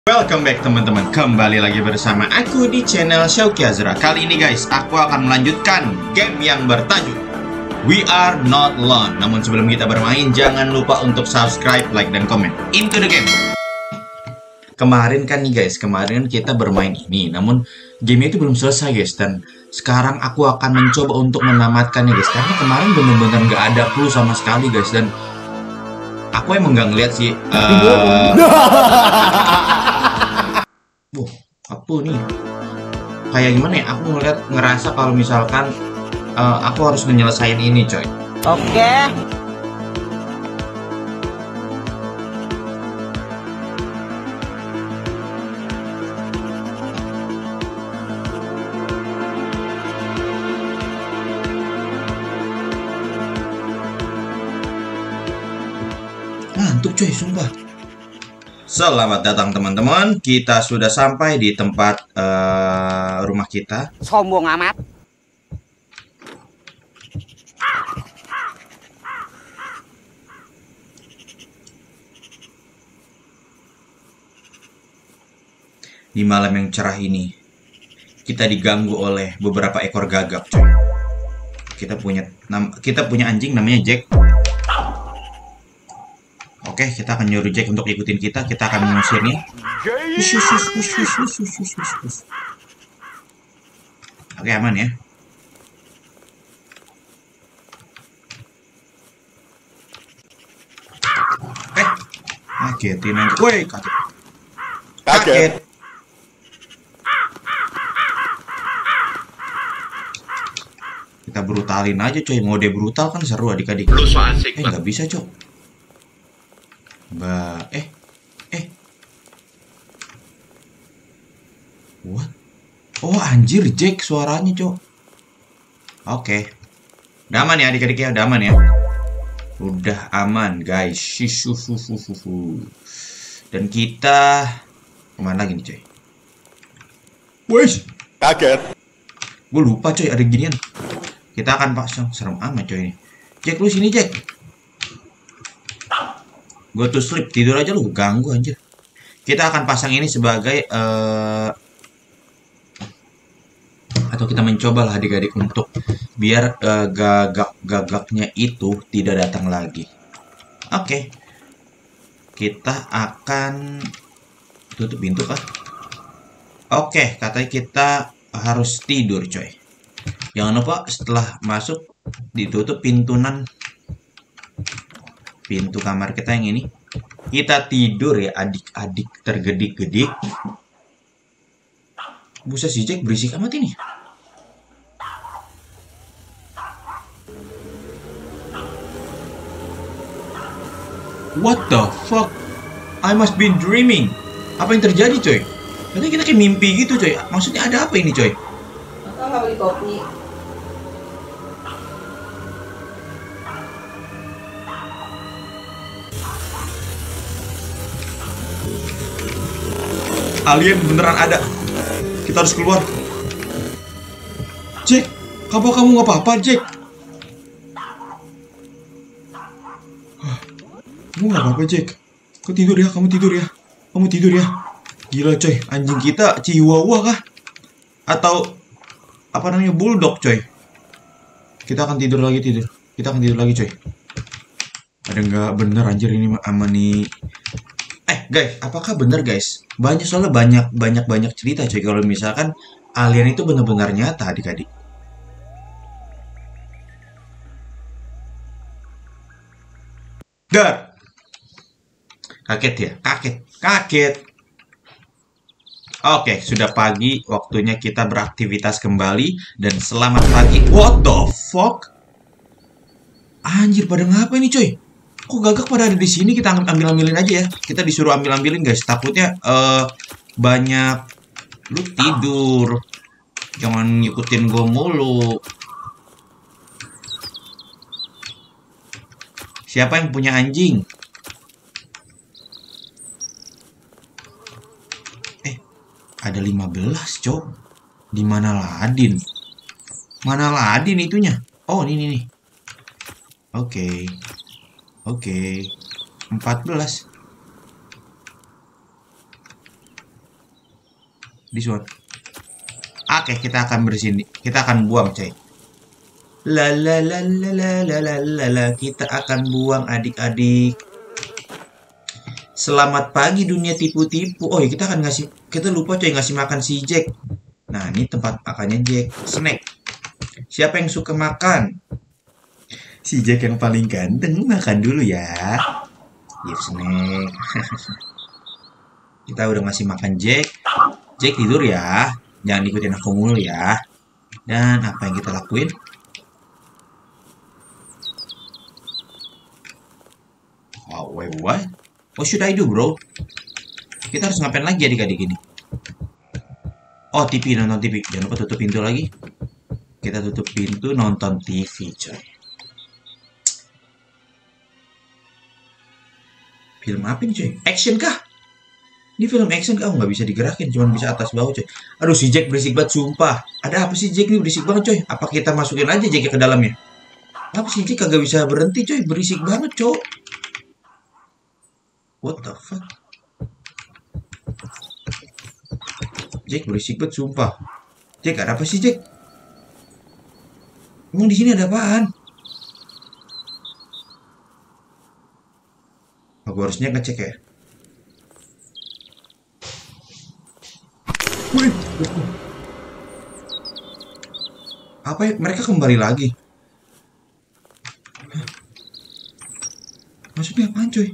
Welcome back teman-teman, kembali lagi bersama aku di channel Syauky Azra. Kali ini guys, aku akan melanjutkan game yang bertajuk We Are Not Alone. Namun sebelum kita bermain, jangan lupa untuk subscribe, like, dan komen. Into the game. Kemarin kan nih guys, kemarin kita bermain ini, namun gamenya itu belum selesai guys. Dan sekarang aku akan mencoba untuk menamatkannya guys, karena kemarin bener-bener gak ada clue sama sekali guys. Dan aku emang gak ngeliat sih Wah, apa nih? Kayak gimana ya? Aku ngerasa kalau misalkan aku harus menyelesaikan ini, coy. Oke. Ngantuk, coy, sumpah. Selamat datang teman-teman. Kita sudah sampai di tempat rumah kita. Sombong amat. Di malam yang cerah ini, kita diganggu oleh beberapa ekor gagak, coy. Kita punya anjing namanya Jack. Oke, kita akan nyuruh Jack untuk ikutin kita. Kita akan mengusirnya. Oke, aman ya. Kagetin aja. Woi, kaget. Kita brutalin aja, coy. Mode brutal kan seru adik-adik. Lu so asik banget. Nggak bisa, coy. What? Oh anjir, Jack suaranya, cok. Oke. Udah aman ya adik-adik ya, udah aman ya. Udah aman guys. Dan kita kemana lagi nih, coy? Wes, Kaget. gue lupa coy ada ginian. Kita akan pasang, serem amat coy ini. Jack, lu sini Jack. Gue tuh sleep, tidur aja lu, ganggu anjir. Kita akan pasang ini sebagai atau kita mencoba lah adik-adik untuk biar gagaknya itu tidak datang lagi. Oke. Kita akan tutup pintu kah? Oke, katanya kita harus tidur coy. Jangan lupa setelah masuk ditutup pintu kamar kita yang ini. Kita tidur ya adik-adik tergedik-gedik. Buset si Jack berisik amat ini. What the fuck? I must be dreaming. Apa yang terjadi coy? Katanya kita kayak mimpi gitu coy. Maksudnya ada apa ini coy? Atau nggak beli kopi? Alien beneran ada. Kita harus keluar. Jack, kamu nggak apa-apa Jack? Kamu nggak apa-apa Jack? Kamu tidur ya, kamu tidur ya. Kamu tidur ya. Gila coy, anjing kita Chihuahua kah? Atau apa namanya, bulldog coy? Kita akan tidur lagi Kita akan tidur lagi coy. Ada nggak bener anjir ini aman nih? Guys, apakah bener guys? Soalnya banyak cerita coy kalau misalkan alien itu benar-benar nyata adik-adik. Dar. Kaget ya? Kaget. Oke, sudah pagi, waktunya kita beraktivitas kembali. Dan selamat pagi. What the fuck? Anjir, pada ngapa ini coy? Kok gagak pada ada di sini? Kita ambil-ambilin aja ya. Kita disuruh ambil-ambilin guys. Takutnya banyak. Lu tidur. Jangan ngikutin gue mulu. Siapa yang punya anjing? Ada 15, cok. Di mana Ladin? Mana Ladin itunya? Oh, ini nih. Oke. 14. This one. Oke, kita akan bersihin. Kita akan buang, coy. La la la la la la la la la. Kita akan buang adik-adik. Selamat pagi dunia tipu-tipu. Oh ya, kita lupa coy ngasih makan si Jack. Nah, ini tempat makannya Jack. Snack. Siapa yang suka makan? Si Jack yang paling ganteng makan dulu ya. Give snack. Kita udah ngasih makan Jack. Jack tidur ya. Jangan ikutin aku mulu ya. Dan apa yang kita lakuin? Oh, wait, what? What should I do, bro? Kita harus ngapain lagi adik-adik ini? Oh, TV, nonton TV. Jangan lupa tutup pintu lagi. Kita tutup pintu, nonton TV, coy. Film apa nih, coy? Action kah? Ini film action kah? Oh, nggak bisa digerakin, cuma bisa atas bawah, coy. Aduh, si Jack berisik banget, sumpah. Ada apa sih Jack ini berisik banget, coy? Apa kita masukin aja Jack ke dalamnya? Apa sih Jack kagak bisa berhenti, coy? Berisik banget, coy. What the fuck? Jack berisik banget, sumpah. Jack, ada apa sih, Jack? Emang di sini ada apaan? Aku harusnya ngecek ya. Wih. Apa ya? Mereka kembali lagi. Hah? Maksudnya apaan, coy?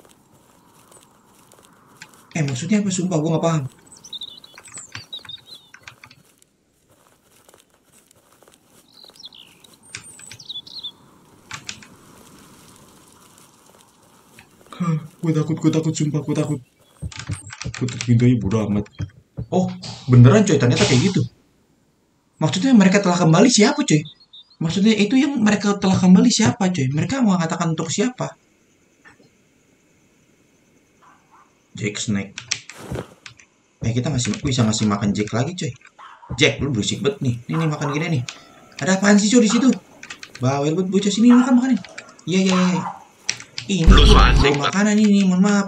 Maksudnya apa? Sumpah, gue gak paham. Gue takut, sumpah, gue takut. Tutup pintunya bodo amat. Oh, beneran coy, ternyata kayak gitu. Maksudnya mereka telah kembali siapa coy? Maksudnya itu yang mereka telah kembali siapa coy? Mereka mau mengatakan untuk siapa? Jack Snack. Kita bisa ngasih makan Jack lagi coy. Jack, lu berisik banget nih. Nih makan gini nih. Ada apaan sih coy di situ? Bawel banget bocah sini makan. Iya. Ini tuh makanan ini, mohon maaf.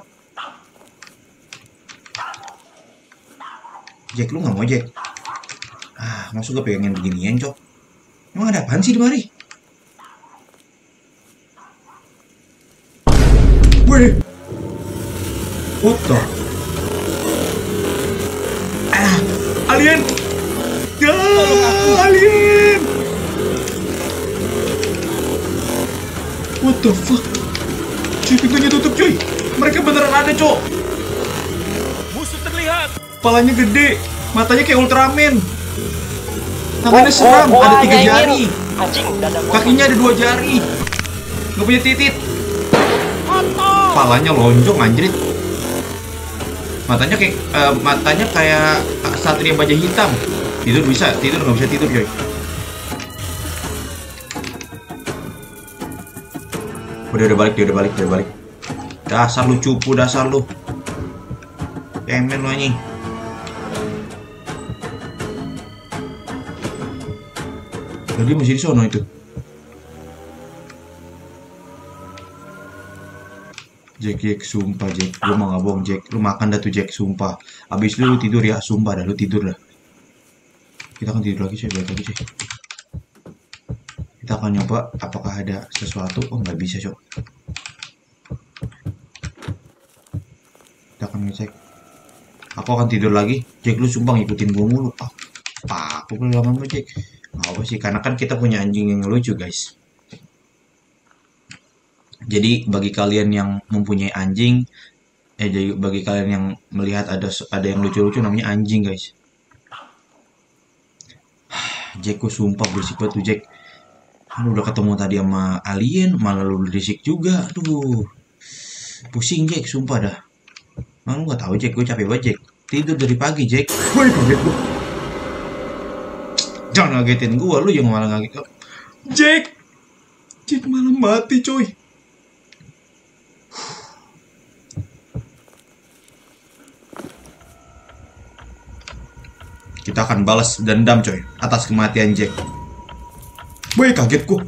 Jack, lu nggak mau Jack? Masuk gue pengen beginian, cok. Emang ada apaan sih di mari? Wih, what the? Alien! Alien! What the fuck? Cuy, pintunya tutup cuy. Mereka beneran ada, cok. Musuh terlihat. Kepalanya gede, matanya kayak Ultraman. Tangannya seram, ada 3 jari. Kakinya ada 2 jari. Nggak punya titit. Kepalanya lonjong anjrit. Matanya kayak satria baja hitam. Tidur nggak bisa tidur coy. Udah balik. Dasar lu cupu, dasar lu. Cemen lu anjing. Tadi masih di sono itu. Jack, sumpah Jack, lu mau nggak bohong Jack, lu makan dah tuh Jack, sumpah. Abis lu tidur ya, sumpah dah, lu tidur dah. Kita akan tidur lagi coy, balik lagi coy. Kita akan nyoba apakah ada sesuatu. Oh, nggak bisa coy. Kita akan ngecek. Aku akan tidur lagi. Jack, lu sumpah ngikutin gue mulu. Aku lama Jack. Nggak apa sih, karena kan kita punya anjing yang lucu guys. Jadi bagi kalian yang mempunyai anjing, jadi bagi kalian yang melihat ada yang lucu-lucu namanya anjing guys. Jack, gue sumpah berisik banget tuh Jack. Lu udah ketemu tadi sama alien, malah lu berisik juga. Aduh, pusing Jack, sumpah dah. Lu nggak tahu Jack, gue capek banget Jack. Tidur dari pagi Jack. Woi, kaget gue. Jangan ngagetin gue, lu yang malah ngaget. Jack malah mati coy. Kita akan balas dendam coy atas kematian Jack. Woi, kaget gue.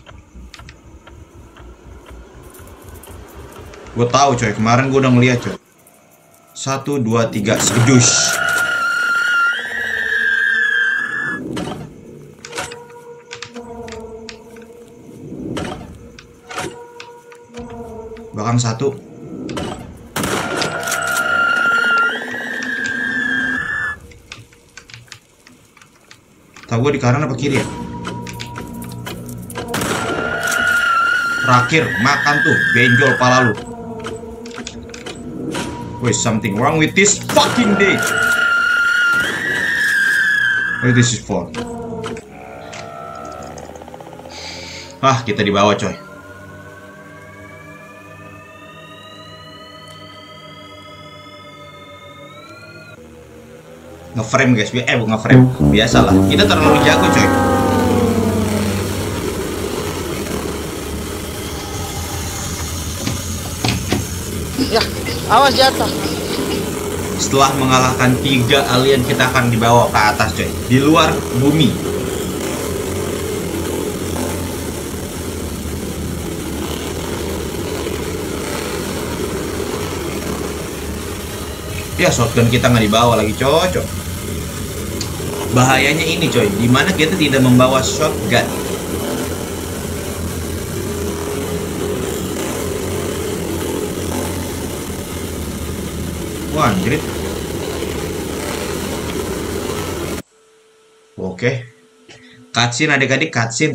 Gue tahu coy, kemarin gue udah ngeliat coy. 1, 2, 3, sekejus. Belakang satu. Tahu gue di kanan apa kiri ya? Terakhir, makan tuh, benjol pala lu. Wait, something wrong with this fucking day. Oh, this is for. Ah, kita di bawah, coy. Nge-frame guys, nge-frame. Biasalah, kita terlalu jago coy. Ya, awas jatuh. Setelah mengalahkan 3 alien, kita akan dibawa ke atas coy, di luar bumi. Ya, shotgun kita nggak dibawa lagi cocok. Bahayanya ini coy, dimana kita tidak membawa shotgun. Wah, anjrit. Oke. Cutscene adik-adik, cutscene.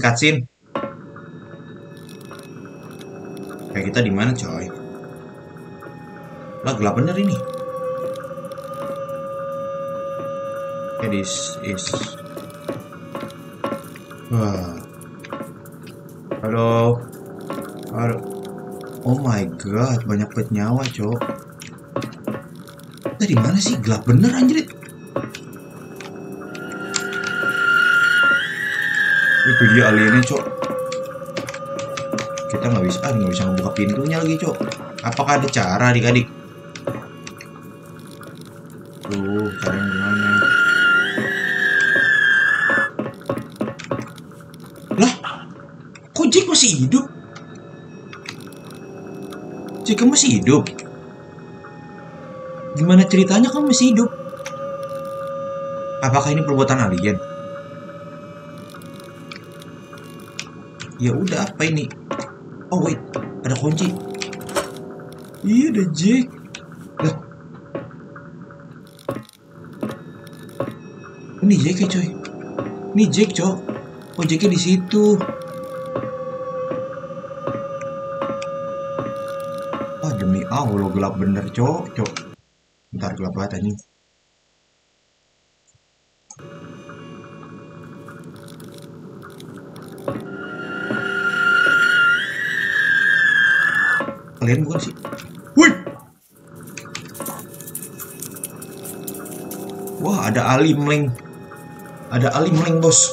Kayak kita di mana coy? Lah, gelap bener ini. This is. Wah. Halo. Oh my god, banyak banget nyawa, cok. Kita di mana sih? Gelap bener anjir. Itu dia aliennya, cok. Kita nggak bisa ngebuka pintunya lagi, cok. Apakah ada cara, adik-adik? Tuh, caranya gimana? Lah, kok Jake masih hidup? Jake masih hidup? Gimana ceritanya kamu masih hidup? Apakah ini perbuatan alien? Ya udah, apa ini? Oh wait, ada kunci. Iya, ada Jake. Lah, ini Jake coy. Ini Jake cok. Oh, Jake di situ. Ah, demi Allah gelap bener cok. Ntar gelap banget anjing. Kalian bukan sih? Wih. Wah, ada alimleng. Ada alimleng, bos.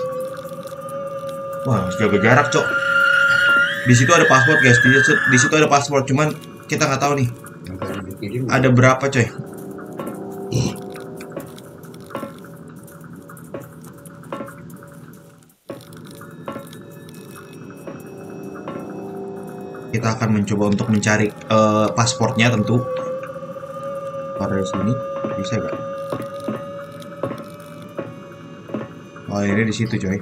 Wah, harus jaga jarak, cok. Di situ ada password, guys. Di situ ada password, cuman kita nggak tahu nih. Ada berapa, coy? Kita akan mencoba untuk mencari pasportnya tentu. Pada sini bisa gak? Oh, ini di situ, coy.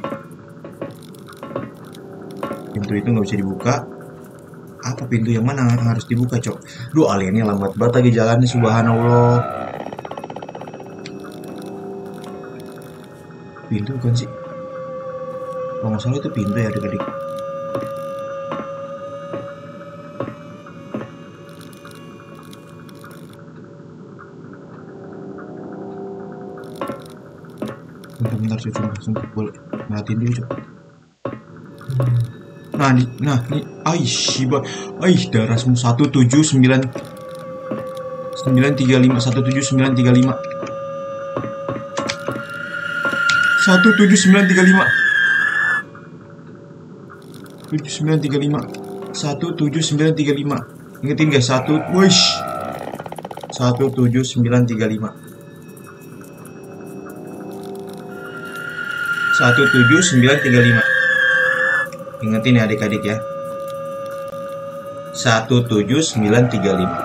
Pintu itu nggak bisa dibuka. Apa pintu yang mana yang harus dibuka, cok? Duh, aliennya lambat banget lagi jalannya, subhanallah. Pintu bukan sih? Kalau nggak salah itu pintu ya, adik-adik. Bentar, sumpah, boleh ngeliatin dulu, cok. Nah, nih, darahmu 179 935 17935 17935 17935. Ingetin guys, 17935 17935. Ingetin ya adik-adik ya. 17935.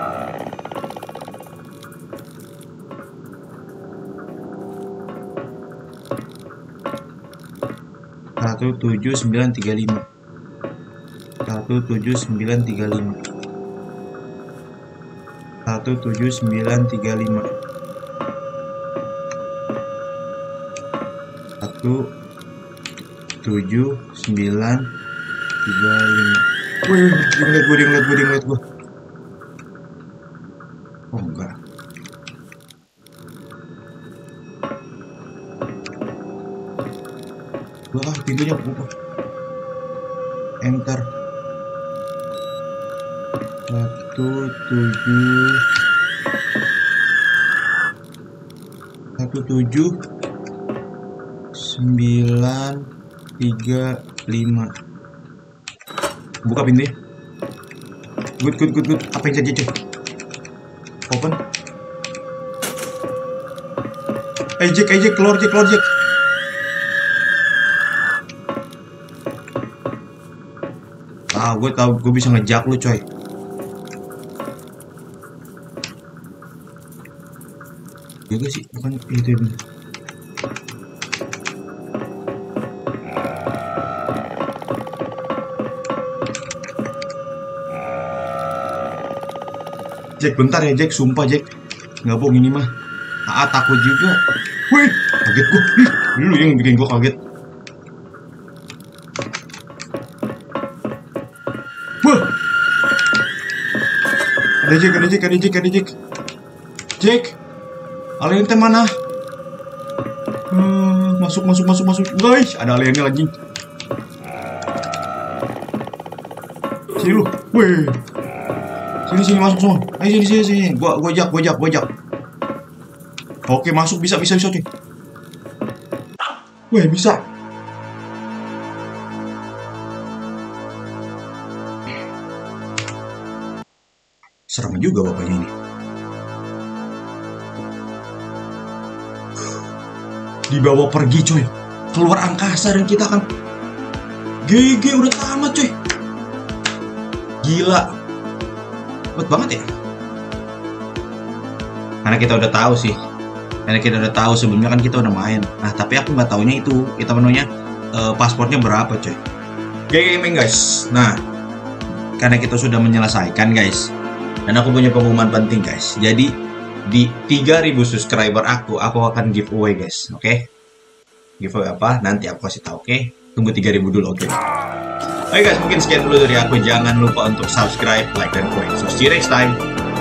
17935. 17935. Wih, dia ngeliat gue. Oh enggak. Wah, pintunya buka. Enter. 17935. Buka pintunya. Good. Apa yang jadi, coy? Open. Jack, keluar Jack. Gue tahu gue bisa ngejak lu, coy. Juga sih, bukan itu. Jack, bentar ya Jack, sumpah Jack, nggak bohong ini mah. Takut juga. Wih, kaget gue. Lu yang bikin gue kaget. Wah, ada Jack. Jack, alien teh mana? Masuk. Guys, ada aliennya lagi. Sini lu. Wih. Sini masuk semua. Ayo sini. Gua jak. Oke, masuk bisa coy. Wih, bisa. Serem juga bapaknya ini. Dibawa pergi, coy. Keluar angkasa dan kita akan GG udah tamat, coy. Gila. Cepet banget ya. Karena kita udah tahu sebelumnya kan kita udah main. Nah, tapi aku nggak taunya itu kita menunya paspornya berapa, coy. Gaming, guys. Nah, karena kita sudah menyelesaikan, guys. Dan aku punya pengumuman penting, guys. Jadi di 3000 subscriber aku akan giveaway, guys. Oke? Giveaway apa? Nanti aku kasih tahu, oke? Tunggu 3000 dulu, oke? Oke guys, mungkin sekian dulu dari aku. Jangan lupa untuk subscribe, like, dan comment. So see you next time.